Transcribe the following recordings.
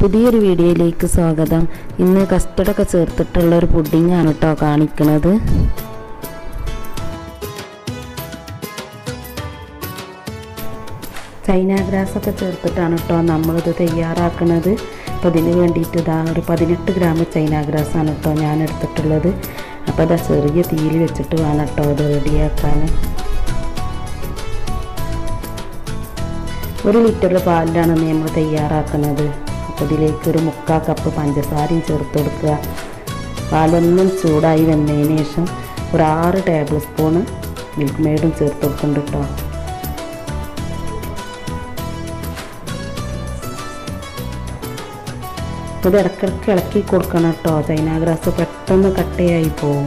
പുതിയൊരു വീഡിയോയിലേക്ക് സ്വാഗതം. ഇന്ന് കസ്റ്റർഡൊക്കെ ചേർത്തിട്ടുള്ള ഒരു പുഡിംഗ് ആണ് കേട്ടോ കാണിക്കുന്നത്. ചൈന ഗ്രാസ് ഒക്കെ ചേർത്തിട്ടാണ് കേട്ടോ നമ്മളിത് തയ്യാറാക്കുന്നത്. അപ്പോൾ ഇതിന് വേണ്ടിയിട്ട് ഇതാ ഒരു 18 ഗ്രാം ചൈന ഗ്രാസ് ആണ് കേട്ടോ ഞാൻ എടുത്തിട്ടുള്ളത്. അപ്പോൾ ഇതാ ചെറിയ തീയിൽ വെച്ചിട്ട് വേണം കേട്ടോ ഇത് റെഡിയാക്കാൻ. 1 ലിറ്റർ പാലിലാണ് നമ്മൾ തയ്യാറാക്കുന്നത്. അപ്പോൾ ഇതിലേക്ക് ഒരു 3/4 കപ്പ് പഞ്ചസാരയും ചേർത്ത് കൊടുക്കുക. പാലൊന്നും ചൂടായി വന്നതിന് ശേഷം ഒരു 6 ടേബിൾ സ്പൂണ് മിൽക്ക് മെയ്ഡും ചേർത്ത് കൊടുക്കുന്നുണ്ട് കേട്ടോ. ഇത് ഇടയ്ക്കിടയ്ക്ക് ഇളക്കി കൊടുക്കണം കേട്ടോ. ചൈന ഗ്രാസ് പെട്ടെന്ന് കട്ടയായി പോകും.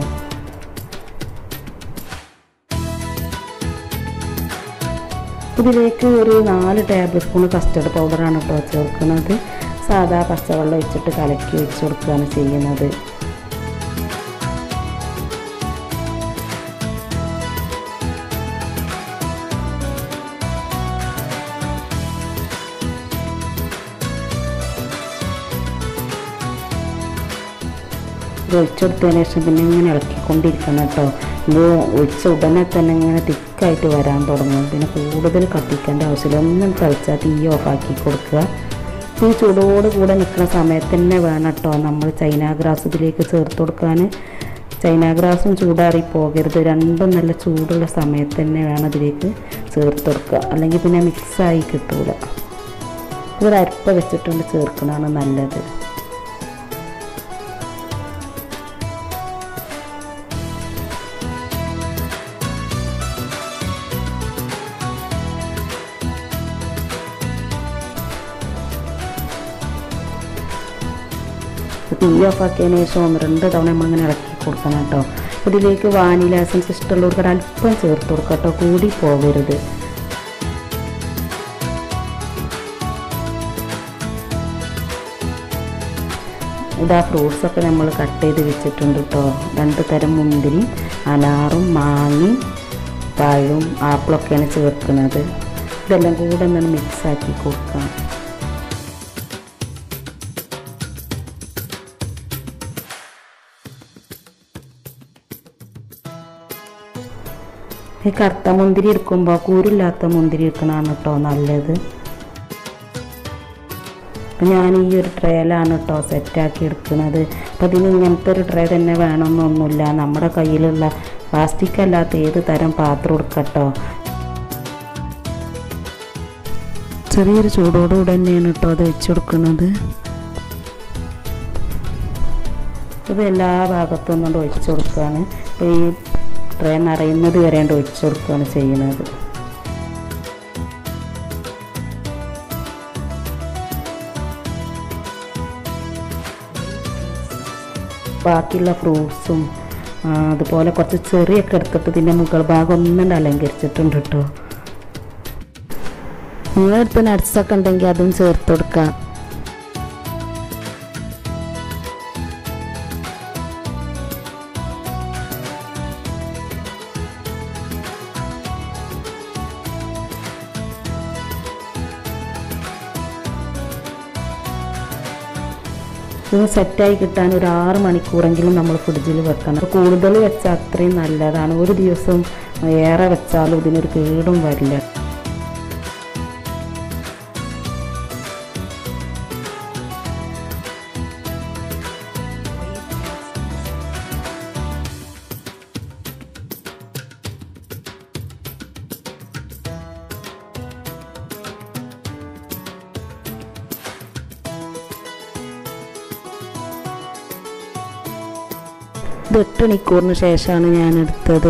ഇതിലേക്ക് ഒരു 4 ടേബിൾ സ്പൂൺ കസ്റ്റർഡ് പൗഡറാണ് കേട്ടോ ചേർക്കുന്നത്. സാധാ പച്ചവെള്ളം ഒഴിച്ചിട്ട് കലക്കി ഒഴിച്ച് കൊടുക്കുകയാണ് ചെയ്യുന്നത്. ഒഴിച്ചെടുത്തതിന് ശേഷം പിന്നെ ഇങ്ങനെ ഇളക്കിക്കൊണ്ടിരിക്കണം കേട്ടോ. ഇത് ഒഴിച്ച ഉടനെ തന്നെ ഇങ്ങനെ തിക്കായിട്ട് വരാൻ തുടങ്ങും. പിന്നെ കൂടുതൽ കത്തിക്കേണ്ട ആവശ്യമില്ല. ഒന്നും തിളച്ചാൽ തീ ഓഫാക്കി കൊടുക്കുക. ഈ ചൂടോട് കൂടെ നിൽക്കുന്ന സമയത്ത് തന്നെ വേണം കേട്ടോ നമ്മൾ ചൈന ഗ്രാസ് ഇതിലേക്ക് ചേർത്ത് കൊടുക്കാൻ. ചൈന ഗ്രാസും ചൂടാറി പോകരുത്. രണ്ടും നല്ല ചൂടുള്ള സമയത്ത് തന്നെ വേണം ഇതിലേക്ക് ചേർത്ത് കൊടുക്കുക. അല്ലെങ്കിൽ പിന്നെ മിക്സായി കിട്ടൂല. ഇതൊരു അരപ്പ വെച്ചിട്ടുണ്ട് ചേർക്കുന്നതാണ് നല്ലത്. തീ ഓഫാക്കിയതിന് ശേഷം 1-2 തവണ നമ്മളിങ്ങനെ ഇളക്കി കൊടുക്കണം കേട്ടോ. ഇതിലേക്ക് വാനില എസൻസ് ഇഷ്ടമുള്ളവർക്ക് ഒരല്പം ചേർത്ത് കൊടുക്കുക കേട്ടോ. കൂടി പോകരുത്. ഇതാ ഫ്രൂട്ട്സൊക്കെ നമ്മൾ കട്ട് ചെയ്ത് വെച്ചിട്ടുണ്ട് കേട്ടോ. 2 തരം മുന്തിരി, അനാറും മാങ്ങയും പഴവും ആപ്പിളൊക്കെയാണ് ചേർക്കുന്നത്. ഇതെല്ലാം കൂടെ ഒന്ന് മിക്സാക്കി കൊടുക്കാം. ഈ കറുത്ത മുന്തിരി എടുക്കുമ്പോൾ കൂരില്ലാത്ത മുന്തിരി എടുക്കണതാണ് കേട്ടോ നല്ലത്. അപ്പം ഞാൻ ഈ ഒരു ട്രേയിലാണ് കേട്ടോ സെറ്റാക്കി എടുക്കുന്നത്. അപ്പോൾ ഇതിന് ഇങ്ങനത്തെ ഒരു ട്രേ തന്നെ വേണമെന്നൊന്നുമില്ല. നമ്മുടെ കയ്യിലുള്ള പ്ലാസ്റ്റിക് അല്ലാത്ത ഏത് തരം പാത്രം എടുക്കട്ടോ. ചെറിയൊരു ചൂടോടുകൂടെ തന്നെയാണ് കേട്ടോ അത് വെച്ച് കൊടുക്കുന്നത്. ഇത് എല്ലാ ഭാഗത്തും ഒന്നുകൊണ്ട് ഒഴിച്ചു കൊടുക്കുകയാണ്. അപ്പോൾ ഈ ട്രേ നിറയുന്നത് വരെ ഒഴിച്ചു കൊടുക്കുകയാണ് ചെയ്യുന്നത്. ബാക്കിയുള്ള ഫ്രൂട്ട്സും അതുപോലെ കുറച്ച് ചെറിയൊക്കെ എടുത്തിട്ട് ഇതിൻ്റെ മുകൾ ഭാഗം ഒന്നും അലങ്കരിച്ചിട്ടുണ്ട് കേട്ടോ. നിങ്ങളടുത്ത് നട്ട്സൊക്കെ ഉണ്ടെങ്കിൽ അതും ചേർത്ത് കൊടുക്കാം. ഇത് സെറ്റായി കിട്ടാൻ ഒരു 6 മണിക്കൂറെങ്കിലും നമ്മൾ ഫ്രിഡ്ജിൽ വെക്കണം. അപ്പോൾ കൂടുതൽ വെച്ചാൽ അത്രയും നല്ലതാണ്. ഒരു ദിവസം ഏറെ വെച്ചാലും ഇതിനൊരു കേടും വരില്ല. ഇത് 8 മണിക്കൂറിന് ശേഷമാണ് ഞാൻ എടുത്തത്.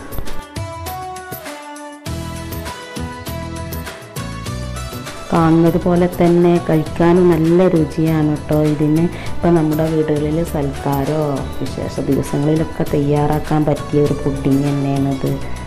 കാണുന്നത് പോലെ തന്നെ കഴിക്കാനും നല്ല രുചിയാണ് കേട്ടോ ഇതിന്. ഇപ്പം നമ്മുടെ വീടുകളിൽ സൽക്കാരോ വിശേഷ ദിവസങ്ങളിലൊക്കെ തയ്യാറാക്കാൻ പറ്റിയ ഒരു പുഡിങ് തന്നെയാണിത്.